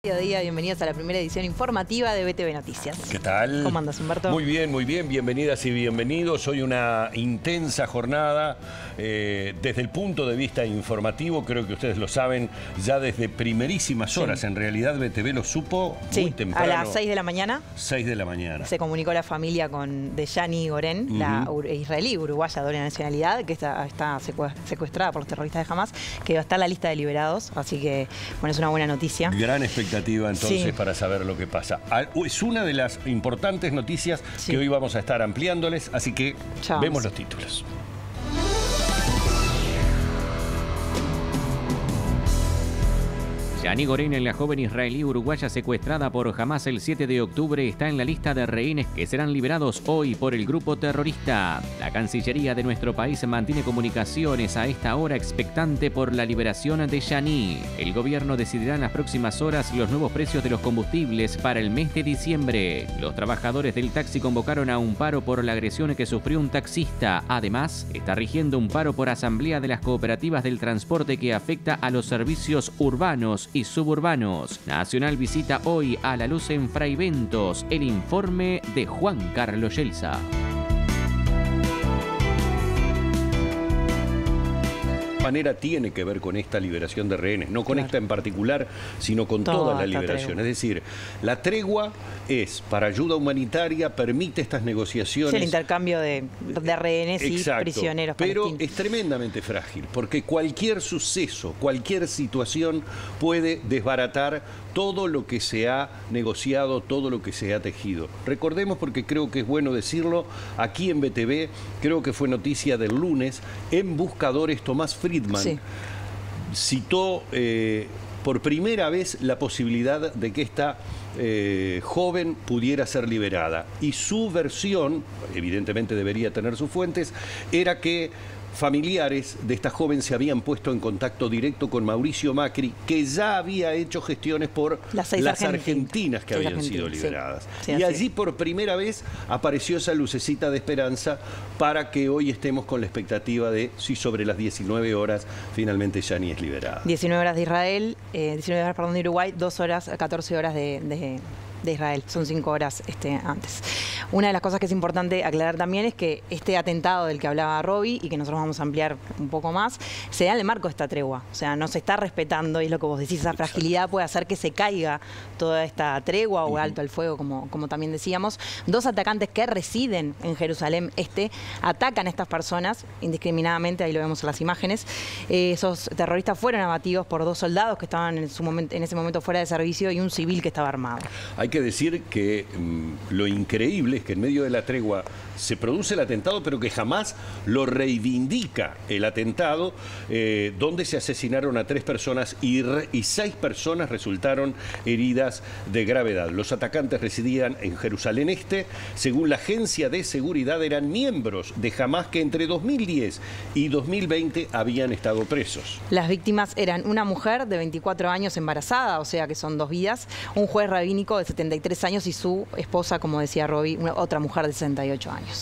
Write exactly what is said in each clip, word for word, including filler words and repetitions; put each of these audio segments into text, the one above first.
Día, bienvenidos a la primera edición informativa de B T V Noticias. ¿Qué tal? ¿Cómo andas, Humberto? Muy bien, muy bien. Bienvenidas y bienvenidos. Hoy una intensa jornada eh, desde el punto de vista informativo. Creo que ustedes lo saben ya desde primerísimas horas. Sí. En realidad B T V lo supo sí, muy temprano. A las seis de la mañana. seis de la mañana. Se comunicó la familia con Dejani Goren, uh-huh. la israelí uruguaya de doble nacionalidad, que está, está secuestrada por los terroristas de Hamas, que va a estar en la lista de liberados. Así que, bueno, es una buena noticia. Gran expectativa. Entonces sí. para saber lo que pasa. Es una de las importantes noticias sí. que hoy vamos a estar ampliándoles, así que Chao. vemos los títulos. Dejani Goren, la joven israelí uruguaya secuestrada por Hamas el siete de octubre, está en la lista de rehenes que serán liberados hoy por el grupo terrorista. La Cancillería de nuestro país mantiene comunicaciones a esta hora expectante por la liberación de Dejani. El gobierno decidirá en las próximas horas los nuevos precios de los combustibles para el mes de diciembre. Los trabajadores del taxi convocaron a un paro por la agresión que sufrió un taxista. Además, está rigiendo un paro por asamblea de las cooperativas del transporte que afecta a los servicios urbanos y suburbanos. Nacional visita hoy a La Luz en Fraiventos. El informe de Juan Carlos Yelsa. Manera tiene que ver con esta liberación de rehenes, no con claro. esta en particular, sino con toda, toda la liberación. Es decir, la tregua es para ayuda humanitaria, permite estas negociaciones. Es el intercambio de, de rehenes Exacto, y prisioneros pero palestinos. Es tremendamente frágil, porque cualquier suceso, cualquier situación puede desbaratar todo lo que se ha negociado, todo lo que se ha tejido. Recordemos, porque creo que es bueno decirlo, aquí en B T V, creo que fue noticia del lunes, en Buscadores, Tomás Friedman sí. citó eh, por primera vez la posibilidad de que esta eh, joven pudiera ser liberada. Y su versión, evidentemente debería tener sus fuentes, era que familiares de esta joven se habían puesto en contacto directo con Mauricio Macri, que ya había hecho gestiones por las, seis las argentinas, argentinas que seis habían sido liberadas. Sí. Sí, y allí por primera vez apareció esa lucecita de esperanza para que hoy estemos con la expectativa de si sobre las diecinueve horas finalmente Dejani es liberada. diecinueve horas de Israel, eh, diecinueve horas perdón, de Uruguay, dos horas, catorce horas de... de... de Israel, son cinco horas este, antes. Una de las cosas que es importante aclarar también es que este atentado del que hablaba Roby y que nosotros vamos a ampliar un poco más, se da en el marco de esta tregua. O sea, no se está respetando, y es lo que vos decís, esa fragilidad puede hacer que se caiga toda esta tregua o alto al fuego, como, como también decíamos. Dos atacantes que residen en Jerusalén Este atacan a estas personas indiscriminadamente, ahí lo vemos en las imágenes. Eh, esos terroristas fueron abatidos por dos soldados que estaban en, su momento, en ese momento fuera de servicio y un civil que estaba armado. Hay que decir que mmm, lo increíble es que en medio de la tregua se produce el atentado, pero que jamás lo reivindica el atentado, eh, donde se asesinaron a tres personas y, re, y seis personas resultaron heridas de gravedad. Los atacantes residían en Jerusalén Este. Según la agencia de seguridad, eran miembros de Hamas que entre dos mil diez y dos mil veinte habían estado presos. Las víctimas eran una mujer de veinticuatro años embarazada, o sea que son dos vidas, un juez rabínico de setenta y tres años y su esposa, como decía Roby, una, otra mujer de sesenta y ocho años.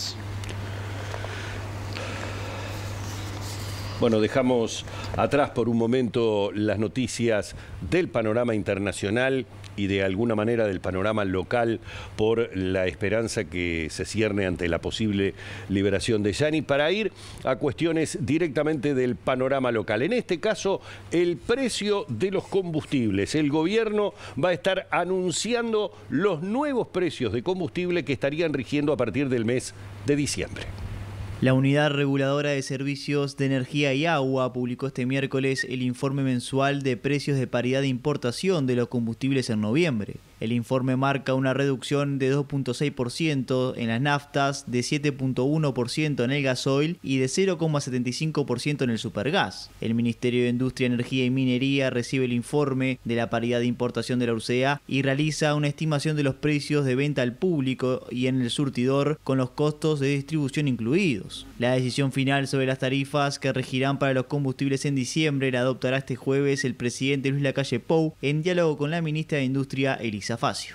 Bueno, dejamos atrás por un momento las noticias del panorama internacional y de alguna manera del panorama local por la esperanza que se cierne ante la posible liberación de Dejani, para ir a cuestiones directamente del panorama local. En este caso, el precio de los combustibles. El gobierno va a estar anunciando los nuevos precios de combustible que estarían rigiendo a partir del mes de diciembre. La Unidad Reguladora de Servicios de Energía y Agua publicó este miércoles el informe mensual de precios de paridad de importación de los combustibles en noviembre. El informe marca una reducción de dos punto seis por ciento en las naftas, de siete punto uno por ciento en el gasoil y de cero coma setenta y cinco por ciento en el supergas. El Ministerio de Industria, Energía y Minería recibe el informe de la paridad de importación de la U R S A y realiza una estimación de los precios de venta al público y en el surtidor con los costos de distribución incluidos. La decisión final sobre las tarifas que regirán para los combustibles en diciembre la adoptará este jueves el presidente Luis Lacalle Pou en diálogo con la ministra de Industria, Elisa Facio.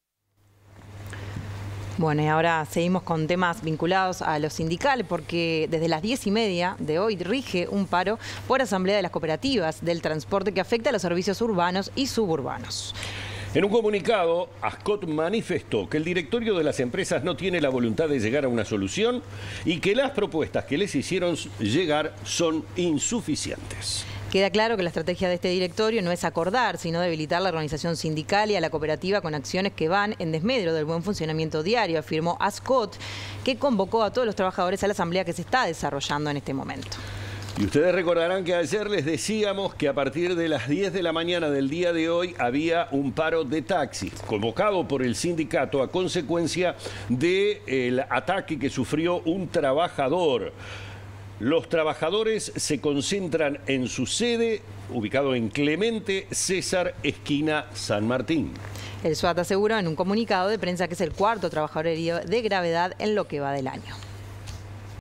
Bueno, y ahora seguimos con temas vinculados a lo sindical, porque desde las diez y media de hoy rige un paro por asamblea de las cooperativas del transporte que afecta a los servicios urbanos y suburbanos. En un comunicado, Ascot manifestó que el directorio de las empresas no tiene la voluntad de llegar a una solución y que las propuestas que les hicieron llegar son insuficientes. Queda claro que la estrategia de este directorio no es acordar, sino debilitar la organización sindical y a la cooperativa con acciones que van en desmedro del buen funcionamiento diario, afirmó Ascot, que convocó a todos los trabajadores a la asamblea que se está desarrollando en este momento. Y ustedes recordarán que ayer les decíamos que a partir de las diez de la mañana del día de hoy había un paro de taxis, convocado por el sindicato a consecuencia del ataque que sufrió un trabajador. Los trabajadores se concentran en su sede, ubicado en Clemente César, esquina San Martín. El SWAT aseguró en un comunicado de prensa que es el cuarto trabajador herido de gravedad en lo que va del año.